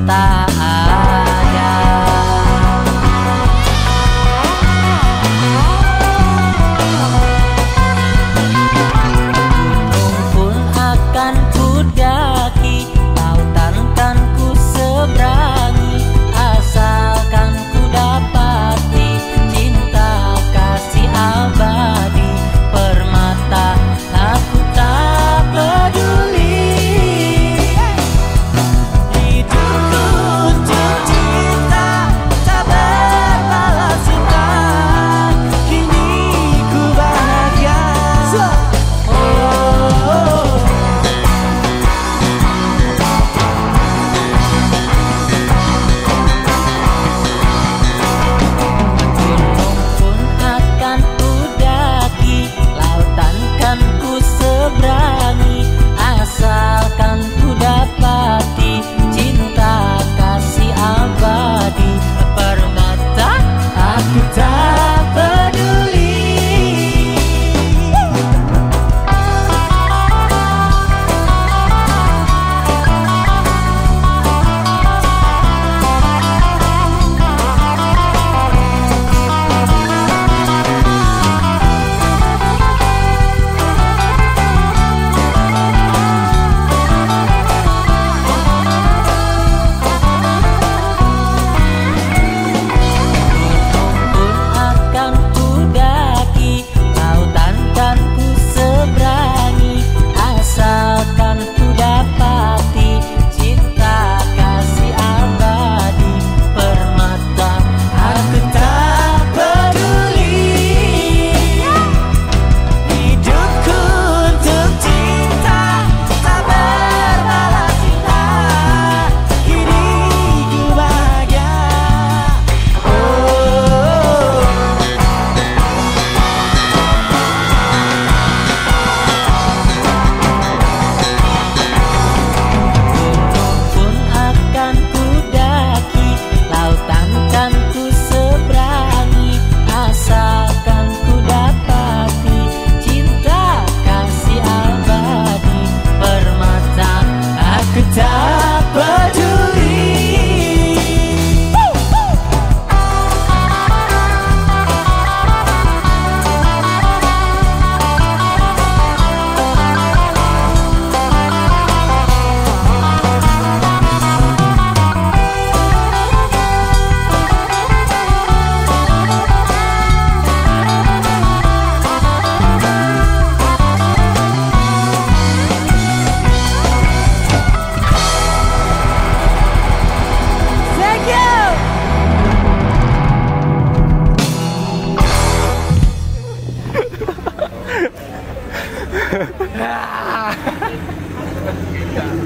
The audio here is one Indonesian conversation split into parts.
tak ada. Gunung pun akan ku daki, lautan kan ku seberangi, asalkan ku dapati cinta kasih abadi. Permata aku tak peduli, hidupku untuk cinta tak berbalas suka. Kini ku bahagia. Gunung pun akan ku daki, lautan kan ku seberangi, asalkan ku dapati cinta kasih abadi. Permata aku tak peduli.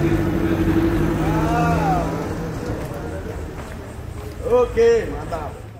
Oke, mantap.